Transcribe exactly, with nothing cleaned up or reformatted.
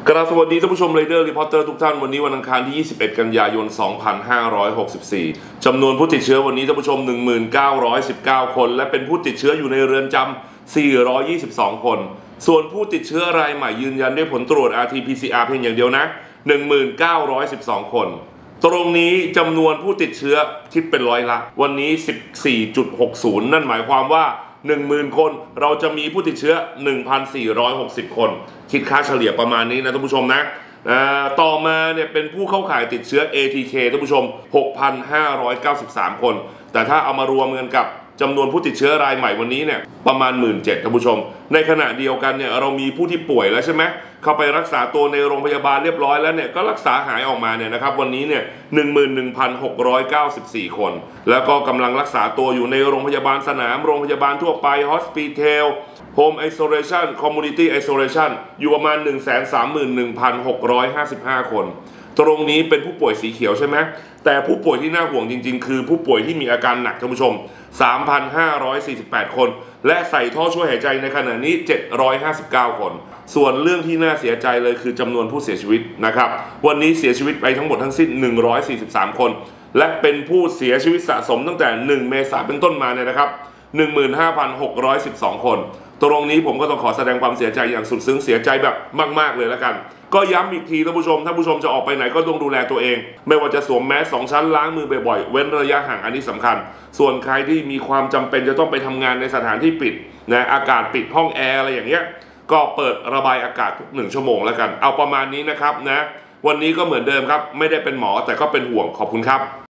กราบสวัสดีท่านผู้ชมเรเดอร์รีพอร์เตอร์ทุกท่านวันนี้วันอังคารที่ยี่สิบเอ็ดกันยายนสองพันห้าร้อยหกสิบสี่จำนวนผู้ติดเชื้อวันนี้ท่านผู้ชม หนึ่งหมื่นเก้าร้อยสิบเก้า คนและเป็นผู้ติดเชื้ออยู่ในเรือนจำสี่ร้อยยี่สิบสอง คนส่วนผู้ติดเชื้อรายใหม่ยืนยันด้วยผลตรวจ อาร์ ที พี ซี อาร์ เพียงอย่างเดียวนะ หนึ่งหมื่นเก้าร้อยสิบสอง คนตรงนี้จำนวนผู้ติดเชื้อคิดเป็นร้อยละวันนี้ สิบสี่จุดหกศูนย์ นั่นหมายความว่าหนึ่งหมื่น คนเราจะมีผู้ติดเชื้อ หนึ่งพันสี่ร้อยหกสิบ คนคิดค่าเฉลี่ยประมาณนี้นะท่านผู้ชมนะต่อมาเนี่ยเป็นผู้เข้าข่ายติดเชื้อ เอ ที เค ท่านผู้ชม หกพันห้าร้อยเก้าสิบสาม คนแต่ถ้าเอามารวมกันกับจำนวนผู้ติดเชื้อรายใหม่วันนี้เนี่ยประมาณ หนึ่งหมื่นเจ็ดพัน ท่านผู้ชมในขณะเดียวกันเนี่ยเรามีผู้ที่ป่วยแล้วใช่ไหมเข้าไปรักษาตัวในโรงพยาบาลเรียบร้อยแล้วเนี่ยก็รักษาหายออกมาเนี่ยนะครับวันนี้เนี่ย หนึ่งหมื่นหนึ่งพันหกร้อยเก้าสิบสี่ คนแล้วก็กำลังรักษาตัวอยู่ในโรงพยาบาลสนามโรงพยาบาลทั่วไป Hospital Home Isolation Community Isolation อยู่ประมาณ หนึ่งแสนสามหมื่นหนึ่งพันหกร้อยห้าสิบห้า คนตรงนี้เป็นผู้ป่วยสีเขียวใช่ไหมแต่ผู้ป่วยที่น่าห่วงจริงๆคือผู้ป่วยที่มีอาการหนักท่านผู้ชม สามพันห้าร้อยสี่สิบแปด คนและใส่ท่อช่วยหายใจในขณะนี้เจ็ดร้อยห้าสิบเก้า คนส่วนเรื่องที่น่าเสียใจเลยคือจำนวนผู้เสียชีวิตนะครับวันนี้เสียชีวิตไปทั้งหมดทั้งสิ้นหนึ่งร้อยสี่สิบสาม คนและเป็นผู้เสียชีวิตสะสมตั้งแต่หนึ่งเมษายนเป็นต้นมาเนี่ยนะครับ หนึ่งหมื่นห้าพันหกร้อยสิบสอง คนตรงนี้ผมก็ต้องขอแสดงความเสียใจอย่างสุดซึ้งเสียใจแบบมากๆเลยแล้วกันก็ย้ำอีกทีท่านผู้ชมท่านผู้ชมจะออกไปไหนก็ต้องดูแลตัวเองไม่ว่าจะสวมแมสสองชั้นล้างมือบ่อยๆเว้นระยะห่างอันนี้สำคัญส่วนใครที่มีความจำเป็นจะต้องไปทำงานในสถานที่ปิดนะอากาศปิดห้องแอร์อะไรอย่างเงี้ยก็เปิดระบายอากาศทุกหนึ่งชั่วโมงแล้วกันเอาประมาณนี้นะครับนะวันนี้ก็เหมือนเดิมครับไม่ได้เป็นหมอแต่ก็เป็นห่วงขอบคุณครับ